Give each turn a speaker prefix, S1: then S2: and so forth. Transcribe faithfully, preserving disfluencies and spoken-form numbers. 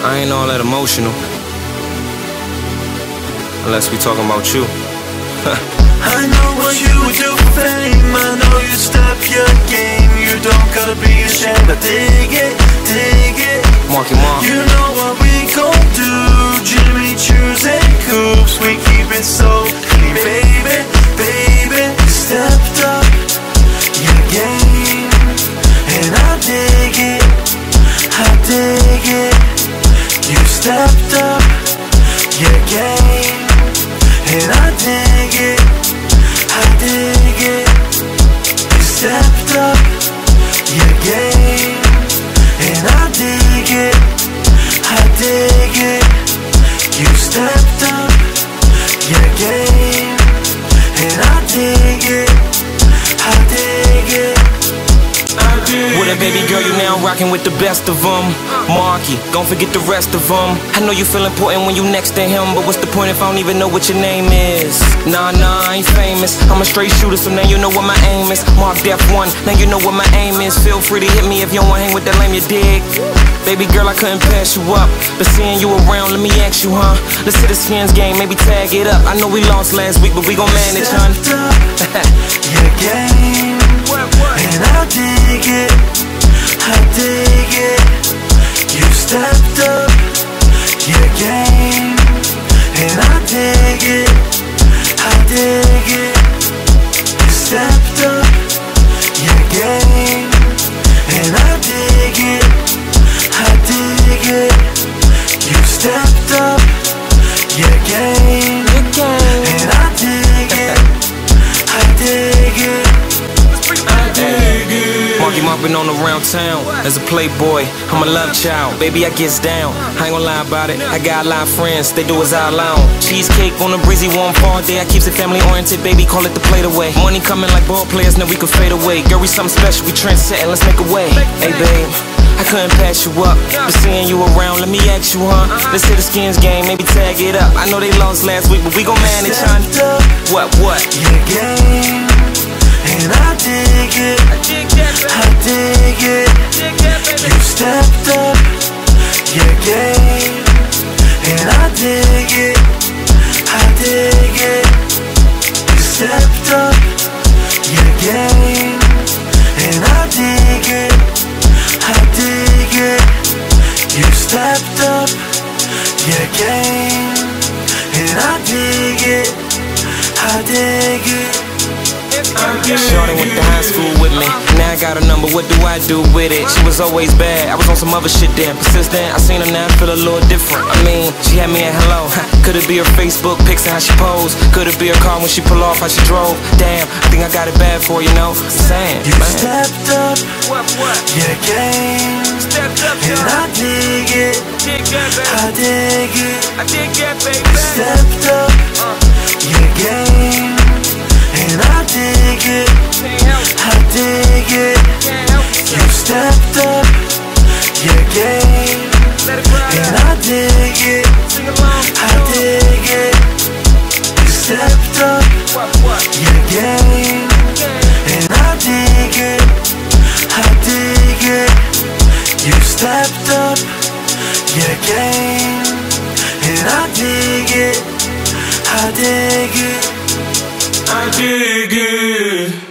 S1: I ain't all that emotional, unless we talking about you.
S2: I know what you would do for fame. I know you step your game. You don't gotta be ashamed. I dig it, dig it.
S1: Marky Mark.
S2: You know what we gon' do. Jimmy Choos and Coops, we keep it so clean, baby, baby. You stepped up your game, and I dig it, I dig it. You stepped up your game, and I dig it, I dig it. You stepped up your game, and I dig it, I dig it. You stepped up your game, and I dig it, I dig it.
S1: With a baby girl, you now rockin' with the best of them. Marky, don't forget the rest of them. I know you feel important when you next to him, but what's the point if I don't even know what your name is? Nah, nah, I ain't famous. I'm a straight shooter, so now you know what my aim is. Mark Def one, now you know what my aim is. Feel free to hit me if you don't wanna hang with that lame, you dig? Baby girl, I couldn't pass you up, but seeing you around, let me ask you, huh? Let's hit the skins game, maybe tag it up. I know we lost last week, but we gon' manage, hun.
S2: Your game, and I dig it, I dig it. You stepped up your game, and I dig it, I dig it. You stepped up your game, and I dig it, I dig it. You stepped up your game, and I dig it, I dig it.
S1: Marky Mark been on around town as a playboy. I'm a love child, baby, I gets down. I ain't gon' lie about it, I got a lot of friends, they do as I allow. Cheesecake on a breezy warm fall day, I keeps it family oriented, baby, call it the plate away. Money coming like ball players, now we can fade away. Girl, we something special, we trendsetting, let's make a way. Hey babe, I couldn't pass you up, but seeing you around, let me ask you, huh? Let's hit the skins game, maybe tag it up. I know they lost last week, but we gon' manage, hun. What, what?
S2: Your game, and I dig it, I dig it. You stepped up your game, and I dig it, I dig it. You stepped up your game, and I dig it, I dig it. You stepped up your game, and I dig it, I dig it.
S1: Shorty went to high school with me, now I got her number, what do I do with it? She was always bad, I was on some other shit then. Persistent, I seen her now, I feel a little different. I mean, she had me at hello. Could it be her Facebook pics and how she posed? Could it be her car when she pull off, how she drove? Damn, I think I got it bad for her, you know? I'm saying,
S2: you
S1: man.
S2: stepped up your game, and I dig it, I dig it. You stepped up your game, and I dig it, I dig it. You stepped up your game, and I dig it, I dig it. You stepped up your game, and I dig it, I dig it. You stepped up your game, and I dig it, I dig it.
S1: I dig it.